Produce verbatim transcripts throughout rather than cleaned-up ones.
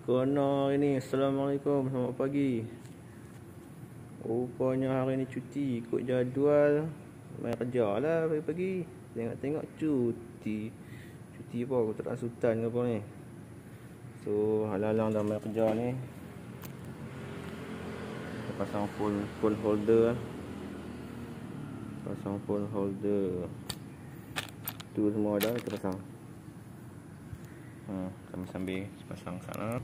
Kena hari ni. Assalamualaikum, selamat pagi. Rupanya hari ni cuti, ikut jadual main kerja lah pagi-pagi. Tengok-tengok cuti. Cuti apa, aku tak nak sultan ke apa ni. So halang-halang dah main kerja ni. Kita pasang phone, phone holder. Pasang phone holder. Tu semua dah kita pasang. Hmm, sambil-sambil pasang sana.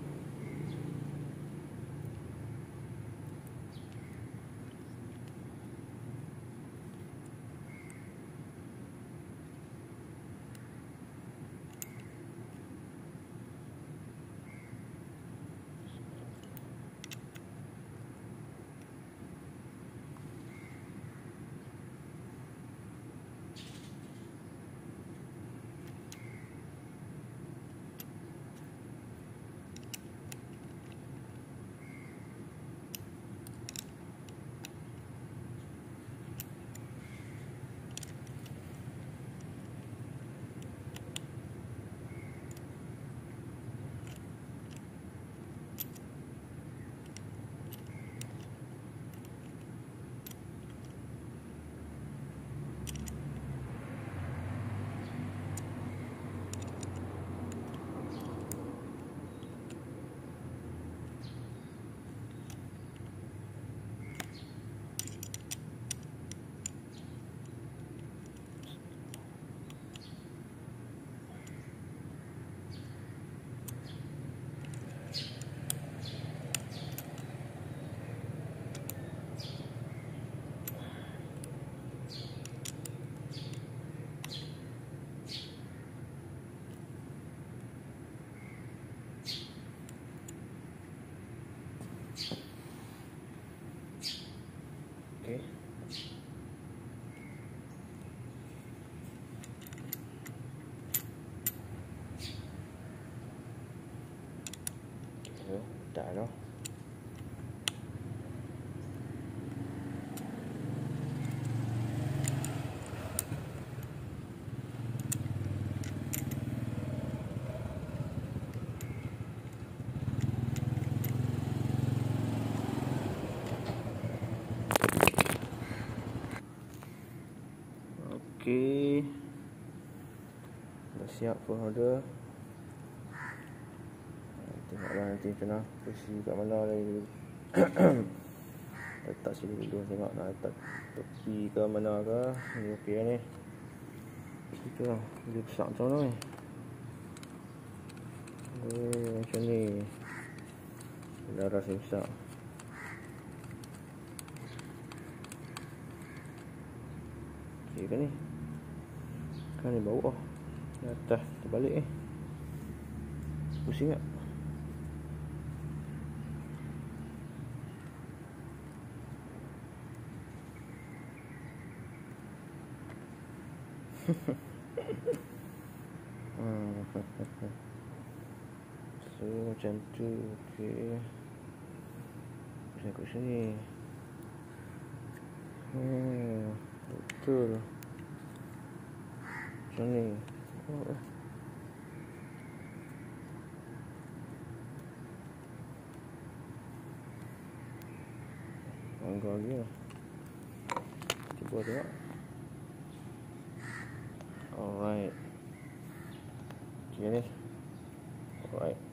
Okay. Okay, dah dah. Okey. Dah siap phone holder. Tengoklah nanti macam mana posisi kat mana lagi. Letak sini dulu, tengok nak letak tepi ke mana ke. Ni okey ni. Itu lah, dia besar macam mana ni. Oh, macam ni. Dah rasa besar. Okey ke ni? Kan ni bawah. Di atas terbalik ni. Pusing tak? hmm. So macam tu. Okey. Saya kat sini. Hmm, betul. Macam ni. Oh. Anggar lagi lah. Cuba tengok. Alright. Okay ni. Alright.